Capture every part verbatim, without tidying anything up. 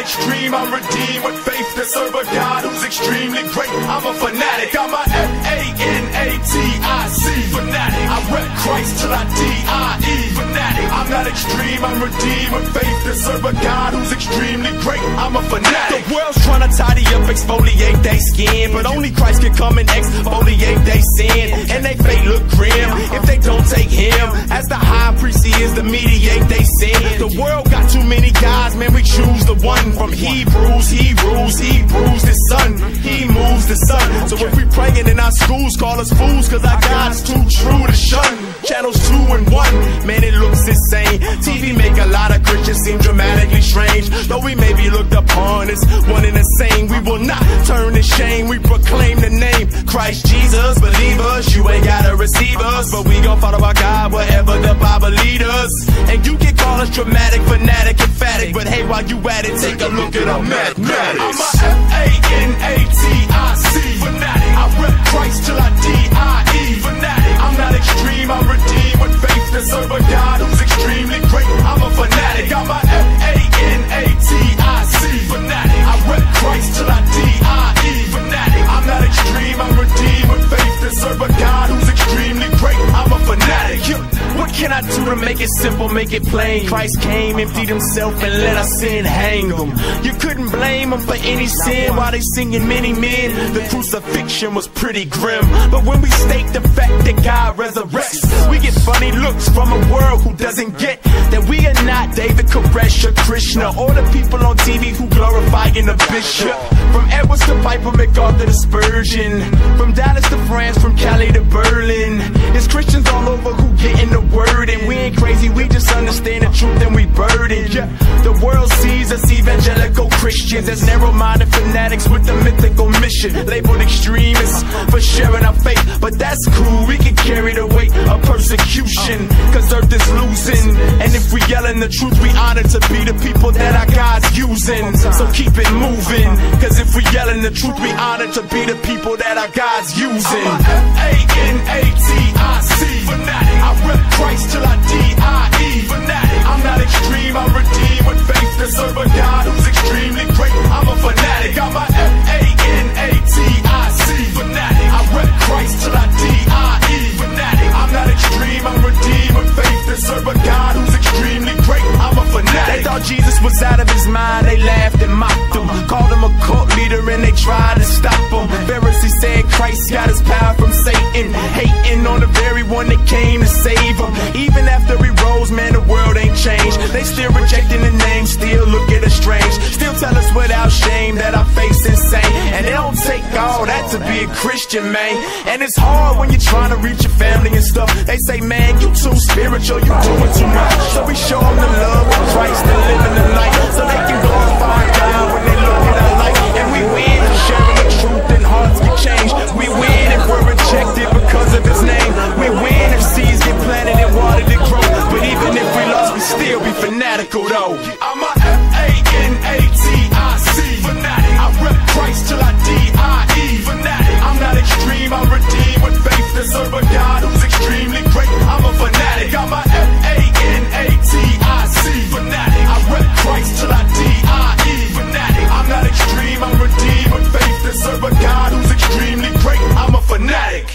extreme, I'm redeemed with faith to serve a God who's extremely great. I'm a fanatic, I'm a F A N A T I C fanatic. I rep Christ till I D I E fanatic. I'm not extreme, I'm redeemed with faith to serve a God who's extremely great. I'm a fanatic. The world's trying to tidy up, exfoliate they skin, but only Christ can come and exfoliate they sin, and they fate look grim if they don't take him as the high priest he is to mediate they sin. The world got too many guys, man, we choose the one from Hebrews. He rules, he bruised his son, he moves the sun. So if we praying in our schools, call us fools, cause our God's too true to shun. Channels two and one, man, it looks insane. T V make a lot of Christians seem dramatically strange. Though we may be looked upon as one and the same, we will not turn to shame. We proclaim the name Christ Jesus. Believers, you ain't gotta receive us, but we gon' follow our God wherever the Bible lead us. And you can call us dramatic, fanatic, emphatic, but hey, while you at it, take a look at our mathematics. I'm a F A N A T I C fanatic. I rep Christ till I D I E fanatic. I'm not extreme, I'm redeemed with faith to serve a God who's extremely great. I'm a fanatic. I'm a F A N A T I C fanatic. I rep Christ till I D I E fanatic. I'm not extreme, I'm redeemed with faith to serve a God who's extremely great. I'm a fanatic. What can I do to make it simple, make it plain? Christ came, emptied himself, and let our sin hang him. You couldn't blame him for any sin while they singing many men. The crucifixion was pretty grim, but when we state the fact that God resurrects, we get funny looks from a world who doesn't get that we are not David, Koresh, or Krishna, or the people on T V who glorifying the bishop. From Edwards to Piper, MacArthur to Spurgeon, from Dallas to France, from Cali to Berlin, there's Christians all over who getting the word, and we ain't crazy, we just understand the truth and we burden. Yeah, the world sees us evangelical Christians as narrow-minded fanatics with a mythical mission, labeled extremists for sharing our faith, but that's cool, we can carry the weight of persecution, cause earth is losing, and if we yelling the truth, we honored to be the people that our God's using. So keep it moving, cause if we yelling the truth, we honored to be the people that our God's using. I'm a F A N A T I C fanatic. I rep Christ till I D I E fanatic. I'm not extreme, I'm redeemed with faith to serve a God who's extremely great. I'm a fanatic. I'm a F A N A T I C fanatic. I rep Christ till I D I E fanatic. I'm not extreme, I'm redeemed with faith to serve a God who's extremely great. I'm a fanatic. They thought Jesus was out of his mind, they laughed and mocked him, called him a cult leader and they tried to stop him. Pharisees said Christ got his power from Satan, hating on the very one that came to save him. Even after he rose, man, the world ain't changed. They still rejecting the name, still look at us strange, still tell us without shame that our faith's insane. And it don't take all that to be a Christian, man. And it's hard when you're trying to reach your family and stuff. They say, man, you too spiritual, you doing too much. So we show them the love of Christ and living the light, so they can glorify God when they look at our light. And we win for sharing the truth and hearts get changed. We win if we're rejected because of his name. We win if seeds get planted and watered to grow. But even if we lost, we still be fanatical though. I'm a F A N A T I C fanatic. I rep Christ till I D I E fanatic. I'm not extreme, I'm redeemed with faith to serve a God who's extremely great. I'm a fanatic. I'm a F A N A T I C fanatic. I rep Christ till I D I E fanatic. I'm not extreme, I'm redeemed with faith to serve a God who's extremely great. I'm a fanatic.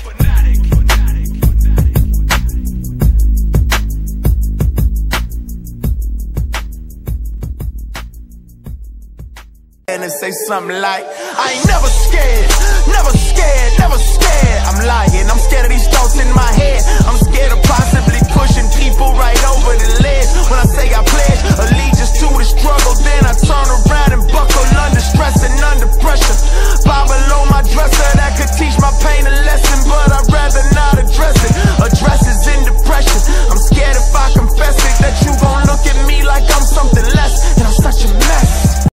And say something like, I ain't never scared, never scared, never scared. I'm lying, I'm scared of these thoughts in my head. I'm scared of possibly pushing people right over the ledge. When I say I pledge allegiance to the struggle, then I turn around